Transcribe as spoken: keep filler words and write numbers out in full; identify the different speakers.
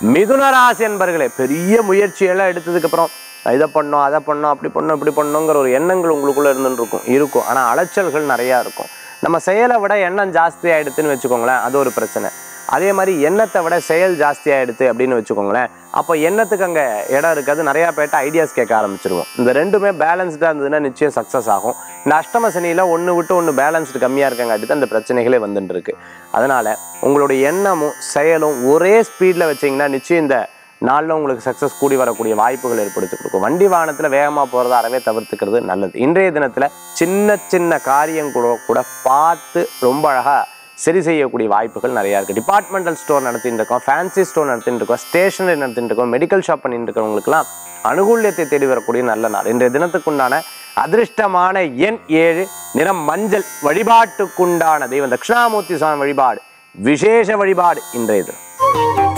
Speaker 1: மிதுன ராசி என்பர்களே, பெரிய முயற்சியெல்லாம் எடுத்ததுக்கப்புறம் இதை பண்ணோம் அதை பண்ணோம் அப்படி பண்ணோம் இப்படி பண்ணோங்கிற ஒரு எண்ணங்கள் உங்களுக்குள்ளே இருந்துன்னு இருக்கும் இருக்கும் ஆனால் அலைச்சல்கள் நிறையா இருக்கும். நம்ம செயலை விட எண்ணம் ஜாஸ்தி ஆகிடுதுன்னு வச்சுக்கோங்களேன், அது ஒரு பிரச்சனை. அதே மாதிரி எண்ணத்தை விட செயல் ஜாஸ்தி ஆகிடுது அப்படின்னு வச்சுக்கோங்களேன், அப்போ எண்ணத்துக்கு அங்கே இடம் இருக்காது, நிறையா பேர்ட்ட ஐடியாஸ் கேட்க ஆரம்பிச்சிருவோம். இந்த ரெண்டுமே பேலன்ஸ்டாக இருந்ததுன்னா நிச்சயம் சக்ஸஸ் ஆகும். இந்த அஷ்டம சனியில் ஒன்று விட்டு ஒன்று பேலன்ஸ்டு கம்மியாக இருக்கங்காட்டி தான் இந்த பிரச்சனைகளே வந்துட்டு இருக்கு. அதனால் உங்களுடைய எண்ணமும் செயலும் ஒரே ஸ்பீடில் வச்சிங்கன்னா நிச்சயம் இந்த நாளில் உங்களுக்கு சக்ஸஸ் கூடி வரக்கூடிய வாய்ப்புகள் ஏற்படுத்தி கொடுக்கும். வண்டி வாகனத்தில் வேகமாக போகிறத அறவே தவிர்த்துக்கிறது நல்லது. இன்றைய தினத்தில் சின்ன சின்ன காரியம் கூட கூட பார்த்து ரொம்ப அழகாக சரி செய்யக்கூடிய வாய்ப்புகள் நிறையா இருக்குது. டிபார்ட்மெண்டல் ஸ்டோர் நடத்திட்டு இருக்கோம், ஃபேன்சி ஸ்டோர் நடத்திட்டு இருக்கோம், ஸ்டேஷனரி நடத்திட்டு இருக்கோம், மெடிக்கல் ஷாப் பண்ணிட்டு இருக்கிறவங்களுக்குலாம் அனுகூல்யத்தை தேடி வரக்கூடிய நல்ல நாள். இன்றைய தினத்துக்குண்டான அதிர்ஷ்டமான எண் ஏழு, நிறம் மஞ்சள். வழிபாட்டுக்குண்டான தெய்வம் தட்சிணாமூர்த்தி சுவாமி வழிபாடு விசேஷ வழிபாடு இன்றைய தினம்.